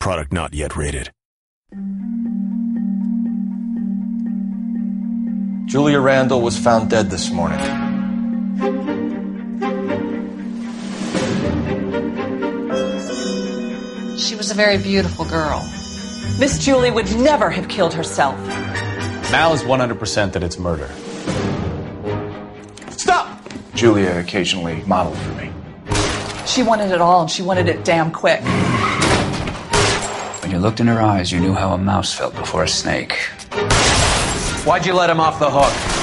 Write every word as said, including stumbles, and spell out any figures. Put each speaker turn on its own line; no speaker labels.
Product not yet rated.
Julia Randall was found dead this morning.
She was a very beautiful girl. Miss Julie would never have killed herself.
Mal is one hundred percent that it's murder.
Stop!
Julia occasionally modeled for me.
She wanted it all, and she wanted it damn quick.
When you looked in her eyes, you knew how a mouse felt before a snake.
Why'd you let him off the hook?